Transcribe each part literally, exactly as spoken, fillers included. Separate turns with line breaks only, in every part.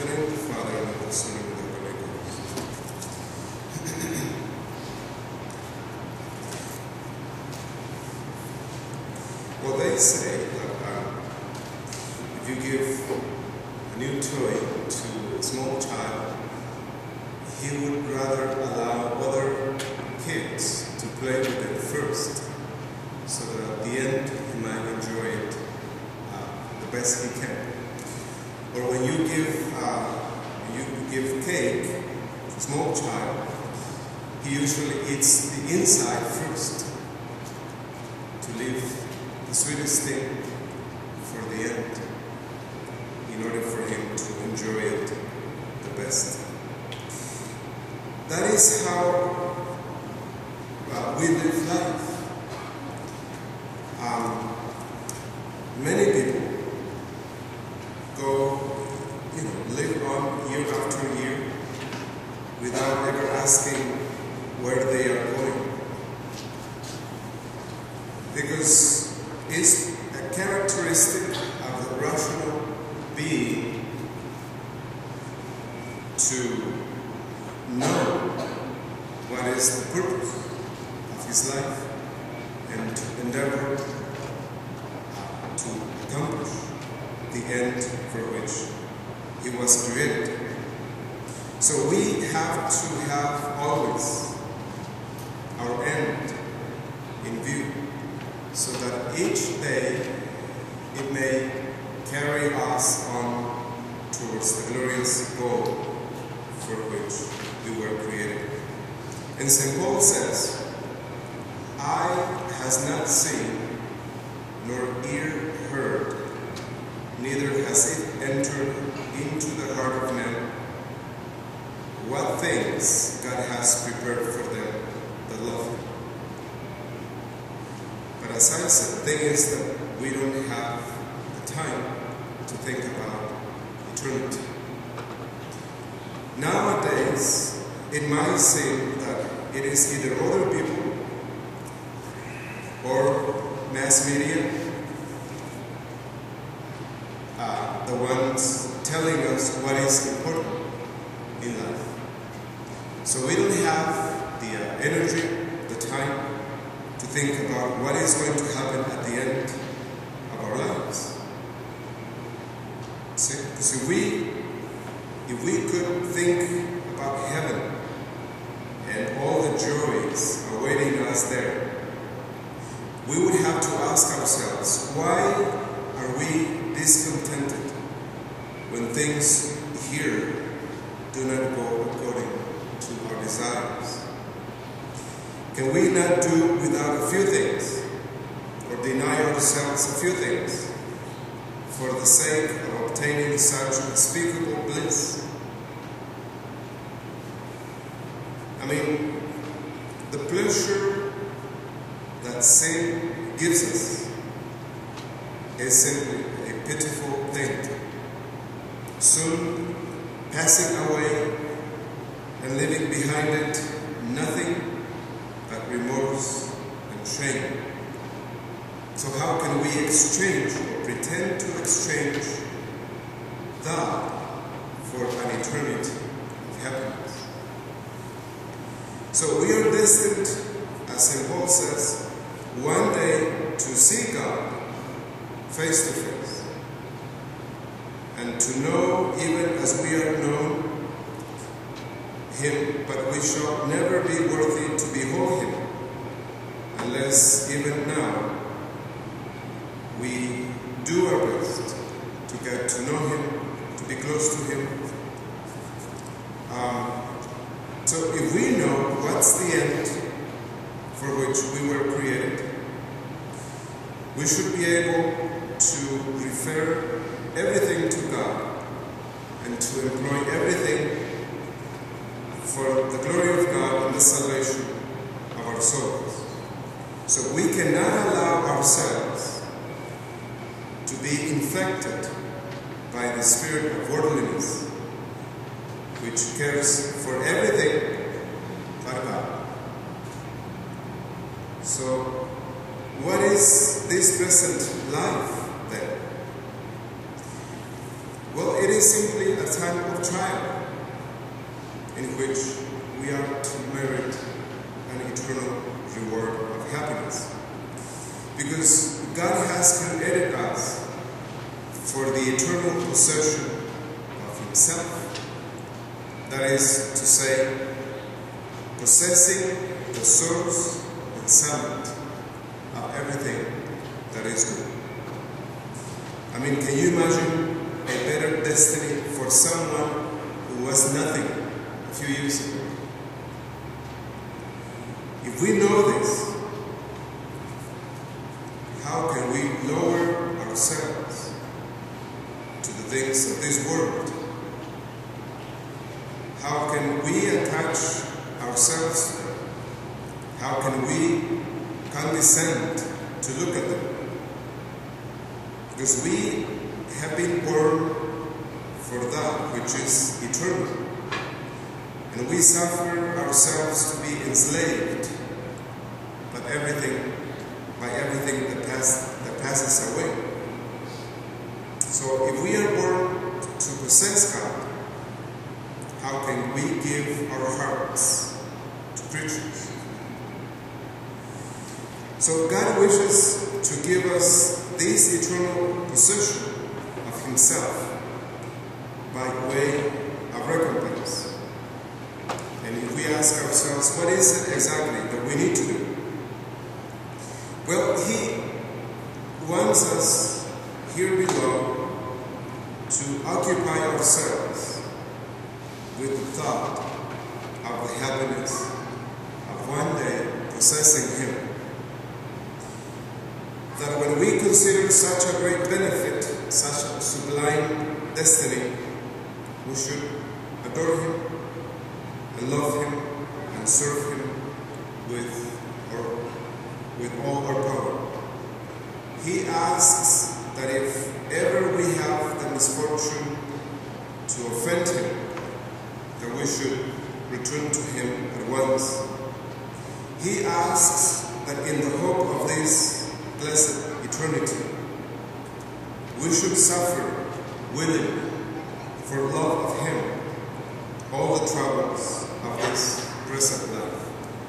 the name of the Father, and of the Son, and of the Holy Ghost. Well, they say that uh, if you give a new toy to a small child, he would rather allow other kids to play with it first, so that at the end he might enjoy it uh, the best he can. Or when you give uh, when you give cake to a small child, he usually eats the inside first to leave the sweetest thing for the end, in order for him to enjoy it the best. That is how uh, we live life. Um, many people go, you know, live on year after year without ever asking where they are going, because it's a characteristic of the rational being to know what is the purpose of his life and to endeavor to accomplish the end for which he was created. So we have to have always our end in view, so that each day it may carry us on towards the glorious goal for which we were created. And Saint Paul says, "Eye has not seen, nor ear heard, neither has it entered into the heart of man, what things God has prepared for them that love Him." But as I said, the thing is that we don't have the time to think about eternity. Nowadays, it might seem that it is either other people or mass media, uh, the ones telling us what is important in life. So we don't have the uh, energy, the time to think about what is going to happen at the end of our lives. See, because if we, if we could think about heaven and all the joys awaiting us there, we would have to ask ourselves, why are we discontented when things here do not go according to our desires? Can we not do without a few things, or deny ourselves a few things, for the sake of obtaining such unspeakable bliss? I mean, the pleasure that sin gives us is simply a pitiful thing, soon passing away and leaving behind it nothing but remorse and shame. So how can we exchange or pretend to exchange that for an eternity of happiness? So we are destined, as Saint Paul says, one day to see God face to face, and to know, even as we are known Him, but we shall never be worthy to behold Him, unless even now we do our best to get to know Him, to be close to Him. Um, so if we know what's the end for which we were created, we should be able to refer everything to God and to employ everything for the glory of God and the salvation of our souls. So we cannot allow ourselves to be infected by the spirit of worldliness, which cares for everything but God. So, what is this present life then? Well, it is simply a time of trial in which we are to merit an eternal reward of happiness. Because God has created us for the eternal possession of Himself. That is to say, possessing the source and summit of everything that is good. I mean, can you imagine a better destiny for someone who was nothing a few years ago? If we know this, how can we lower ourselves to the things of this world? How can we attach ourselves to them? How can we condescend to look at them? Because we have been born for that which is eternal. And we suffer ourselves to be enslaved by everything, by everything that, pass, that passes away. So if we are born to possess God, how can we give our hearts to preachers? So God wishes to give us this eternal possession of Himself by way of recompense. And if we ask ourselves, what is it exactly that we need to do? Well, He wants us here below to occupy ourselves with the thought of the happiness of one day possessing Him. That when we consider such a great benefit, such a sublime destiny, we should adore Him and love Him and serve Him with, our, with all our power. He asks that if ever we have the misfortune to offend Him, that we should return to Him at once. He asks that in the hope of this blessed eternity, we should suffer willingly for love of Him all the troubles of this present life.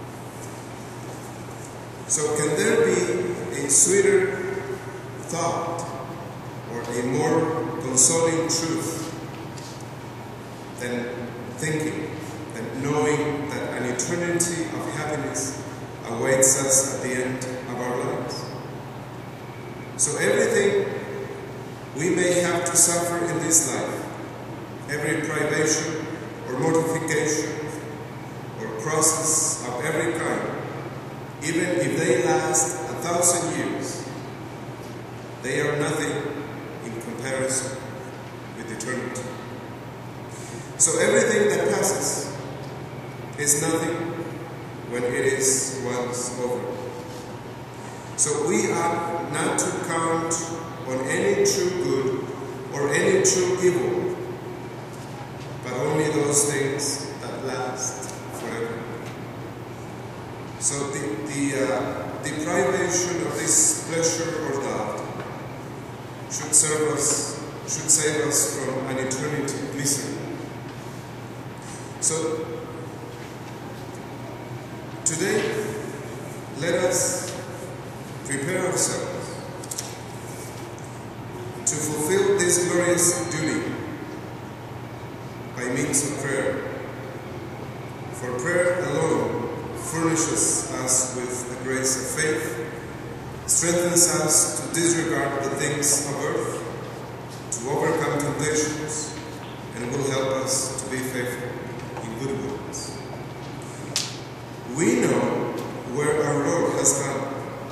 So can there be a sweeter thought or a more consoling truth than thinking and knowing that an eternity of happiness awaits us at the end of our lives? So everything we may have to suffer in this life, every privation or mortification or crosses of every kind, even if they last a thousand years, they are nothing in comparison with eternity. So everything that passes is nothing when it is once over. So we are not to count on any true good or any true evil, but only those things that last forever. So the, the uh, deprivation of this pleasure or doubt should serve us, should save us from an eternity of misery. So today, let us prepare ourselves to fulfill this glorious duty by means of prayer. For prayer alone furnishes us with the grace of faith, strengthens us to disregard the things of earth, to overcome temptations, and will help us to be faithful in good works. We know where our Lord has gone,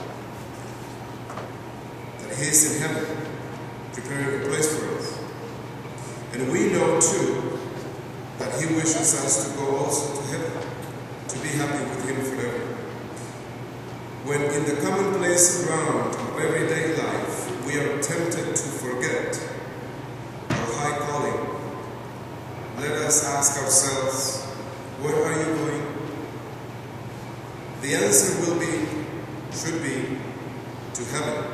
that He is in heaven, preparing a place for us. And we know too that He wishes us to go also to heaven, to be happy with Him forever. When in the commonplace round of everyday life we are tempted to forget our high calling, let us ask ourselves, where are you going? The answer will be, should be, to heaven.